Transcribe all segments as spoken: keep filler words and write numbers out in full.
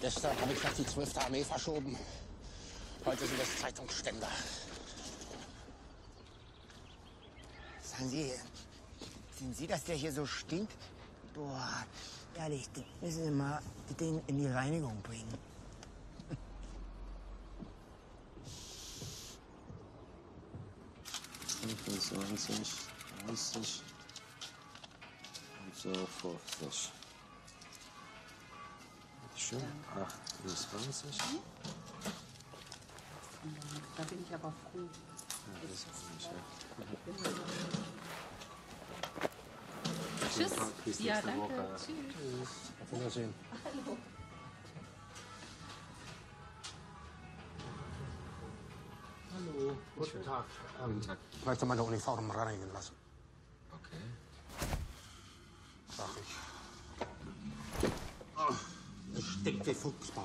Gestern habe ich noch die zwölfte Armee verschoben. Heute sind es Zeitungsständer. Sagen Sie, sind Sie, dass der hier so stinkt? Boah, ehrlich, den müssen Sie mal den in die Reinigung bringen. fünfundzwanzig, dreißig und so fünfzig. Schön, achtundzwanzig. Da bin ich aber froh. Ja, das ist nicht, ja. Tschüss. Bis Ja, nächste danke. Woche. Tschüss. Tschüss. Auf Wiedersehen. Hallo. Hallo. Guten Tag. Guten Tag. Ich möchte meine Uniform reinigen lassen. Okay. Sag ich. Oh, es stinkt wie Fuchsbau.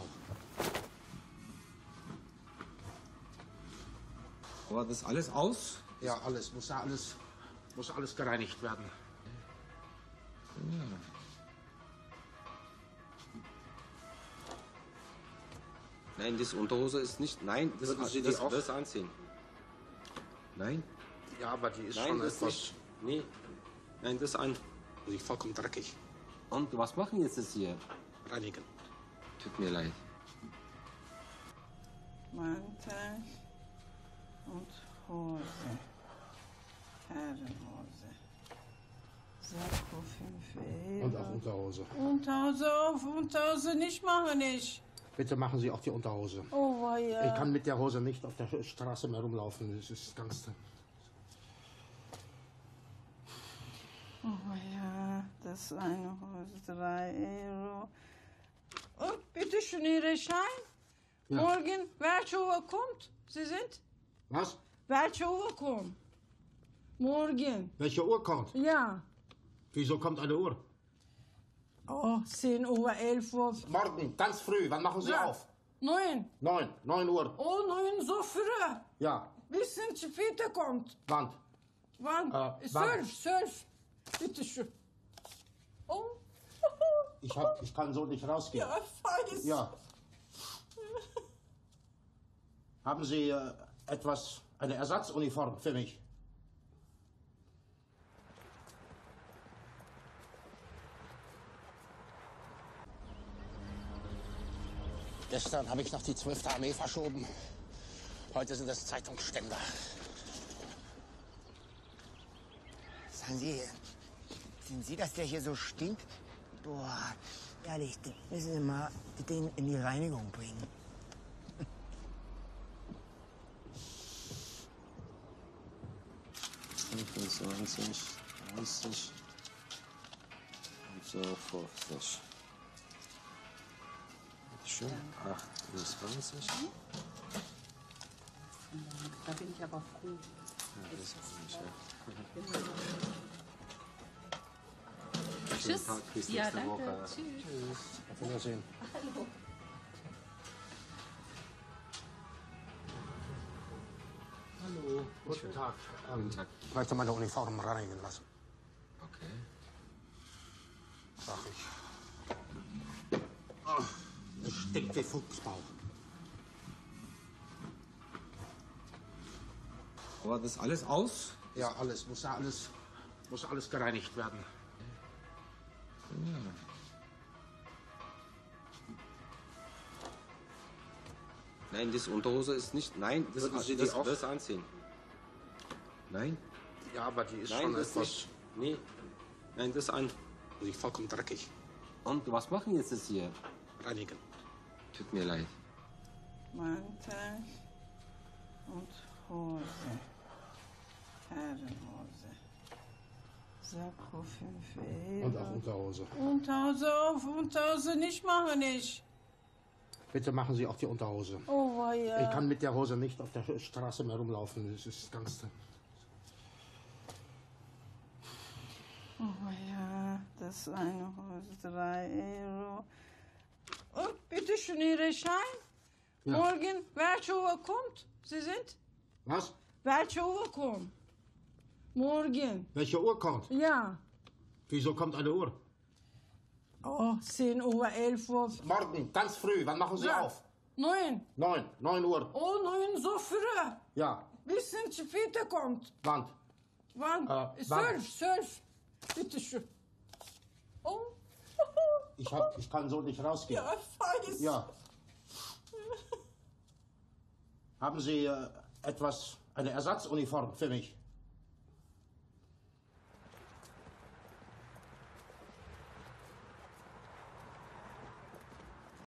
War das alles aus? Ja, alles. Muss ja alles, muss alles gereinigt werden. Ja. Nein, das Unterhose ist nicht. Nein, das, Würden Sie die das, auch- das anziehen. Nein? Ja, aber die ist Nein, schon das etwas... nicht. Nee. Nein, das an. Die ist vollkommen dreckig. Und was machen jetzt das hier? Reinigen. Tut mir leid. Mantel und Hose. Herrenhose. Sakko fünf Und auch Euro. Unterhose. Unterhose auf, Unterhose nicht machen nicht. Bitte machen Sie auch die Unterhose. Oh, weia. Ich kann mit der Hose nicht auf der Straße mehr rumlaufen. Das ist ganz... Oh ja, das ist eine Hose, drei Euro. Und bitte schön Ihre Schein. Ja. Morgen, welche Uhr kommt? Sie sind? Was? Welche Uhr kommt? Morgen. Welche Uhr kommt? Ja. Wieso kommt eine Uhr? Oh, zehn Uhr, elf Uhr. Morgen, ganz früh. Wann machen Sie Ja. auf? Neun. Neun. Neun Uhr. Oh, neun so früh. Ja. Bisschen später kommt. Wann? Wann? Äh, zwölf, wann? zwölf. Bitte schön. Oh. Ich, hab, ich kann so nicht rausgehen. Ja, weiß. Ja. Haben Sie äh, etwas, eine Ersatzuniform für mich? Gestern habe ich noch die zwölfte Armee verschoben. Heute sind es Zeitungsständer. Sagen Sie, sind Sie, dass der hier so stinkt? Boah, ehrlich, den müssen Sie mal den in die Reinigung bringen. fünfundzwanzig, dreißig und so fünfzig. Schön, achtundzwanzig. Da bin ich aber froh. Ja, das ist nicht, ja. Tschüss. Tag, bis Ja, nächste danke. Woche. Tschüss. Tschüss. Auf Wiedersehen. Hallo. Hallo. Guten Tag. Guten Tag. Ich möchte meine Uniform reinigen lassen. Okay. Sag ich. Oh, es stinkt wie Fuchsbau. War das alles aus? Ja, alles. Muss ja alles, muss alles gereinigt werden. Ja. Nein, das Unterhose ist nicht. Nein, das, Würden Sie die das, auch- das anziehen. Nein? Ja, aber die ist Nein, schon das etwas... nicht. Nee. Nein, das an. Die ist vollkommen dreckig. Und was machen jetzt das hier? Reinigen. Tut mir leid. Mantel und Hose. Herrenhose. Sakko fünf Euro. Und auch Unterhose. Unterhose auf, Unterhose nicht machen nicht. Bitte machen Sie auch die Unterhose. Oh, weia. Ich kann mit der Hose nicht auf der Straße mehr rumlaufen. Das ist ganz... Oh ja, das ist eine Hose, drei Euro. Und bitte schön Ihre Schein. Ja. Morgen, welche Uhr kommt? Sie sind? Was? Welche Uhr kommt? Morgen. Welche Uhr kommt? Ja. Wieso kommt eine Uhr? Oh, zehn Uhr, elf Uhr. Morgen, ganz früh. Wann machen Sie Ja. auf? Neun. Neun. Neun Uhr. Oh, neun, so früh. Ja. Bisschen später kommt. Wann? Wann? Äh, zwölf, wann? zwölf. Bitte schön. Oh. Ich, hab, ich kann so nicht rausgehen. Ja, ich weiß. Ja. Haben Sie äh, etwas, eine Ersatzuniform für mich?